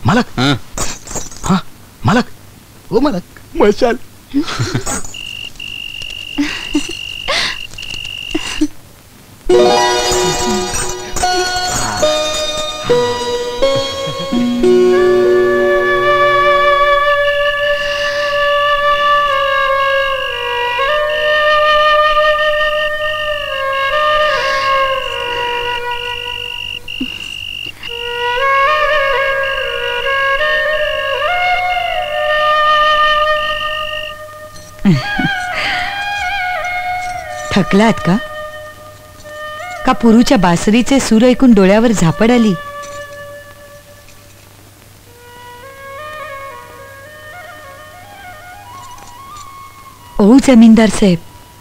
मालक हा मालक हो मालक मशाल थकलात का? का पुरूच्या बासरीचे सूर ऐकून डोळ्यावर झापड आली? ओ जमीनदार साहेब,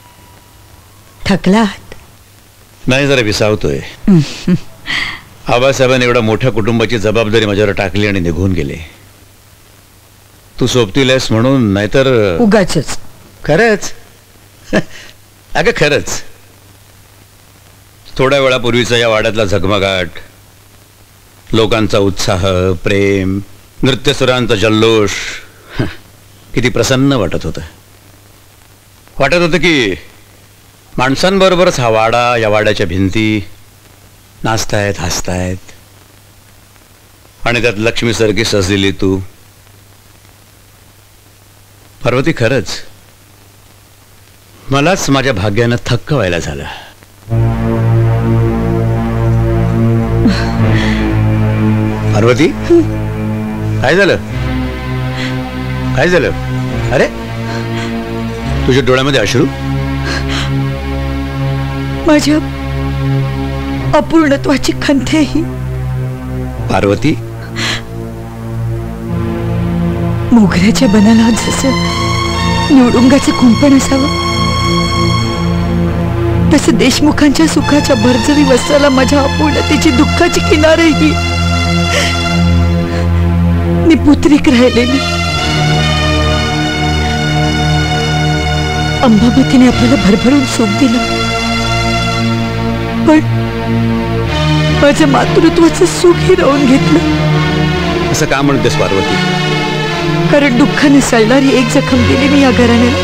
थकलात? नाही, जरा विसावतोय. आबासाहेबांनी एवढ्या मोठ्या कुटुंबाची जबाबदारी माझ्यावर टाकली आणि निघून गेले. तू सोबतीलस म्हणून, नाहीतर उगाचच. खरंच अगं खरंच. थोड्या वेळापूर्वीचा या वाड्यातला झगमगाट, लोकांचा उत्साह, प्रेम, नृत्यसुरांचा जल्लोष किती प्रसन्न वाटत होतं. वाटत होतं की माणसांबरोबरच हा वाडा, या वाड्याच्या भिंती नाचतायत, हसतायत. आणि त्यात लक्ष्मीसारखी सजलेली तू. पार्वती, खरंच मलाच माझ्या भाग्यानं थक्क व्हायला झालं. पार्वती, काय झालं? काय झालं? अरे, तुझ्या डोळ्यामध्ये अश्रू? माझ्या अपूर्णत्वाची खंत ही. पार्वती, मोगऱ्याच्या बनाला जसं निवडुंगाचं कुंपण असावं, तसं देशमुखांच्या सुखाच्या भरजरी वस्त्राला माझ्या अपूर्णतेची दुःखाची किनारही निपुत्रिक राहिलेली. अंबामतीने आपल्याला भरभरून सुख दिलं, पण माझ्या मातृत्वाचं सुख हिरावून घेतलं. असं का म्हणतेस पार्वती? कारण दुःखाने सळणारी एक जखम दिली मी या घराण्याला.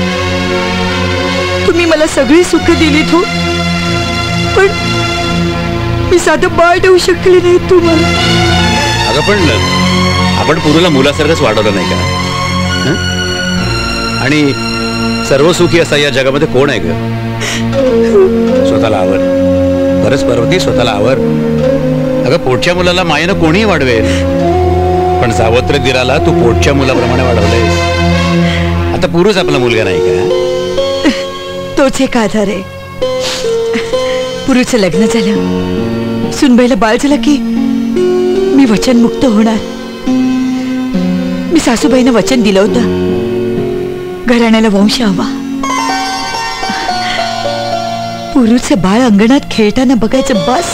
तुम्ही मला सगळी सुख दिलीत हो, पण मी साधं बाळ देऊ शकले नाही तुम्हाला. अगं पण आपण पुरूला मुलासारखंच वाढवलं नाही का? आणि सर्व सुखी असा या जगामध्ये कोण आहे ग? स्वतःला आवर. बरंच पार्वती, स्वतःला आवर. अगं पोटच्या मुलाला मायेनं कोणीही वाढवेल, पण सावत्र दिराला तू पोटच्या मुलाप्रमाणे वाढवलंयस. आता पुरूच आपला मुलगा नाही का? तोच एक आधार आहे. पुरूचं लग्न झालं, सुनबाईला बाळ झालं की मी वचनमुक्त होणार. मी सासूबाईनं वचन दिलं होतं, घराण्याला वंश हवा. पुरूचं बाळ अंगणात खेळताना बघायचं बस,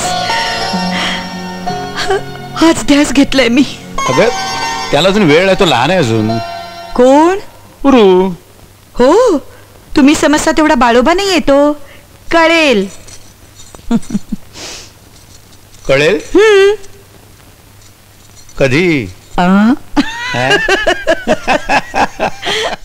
हाच ध्यास घेतलाय मी. अगं त्याला अजून वेळ आहे, तो लहान आहे अजून. कोण? पुरू. हो, तुम्ही समजता तेवढा बाळोबा नाही येतो. कळेल. कळेल? कधी?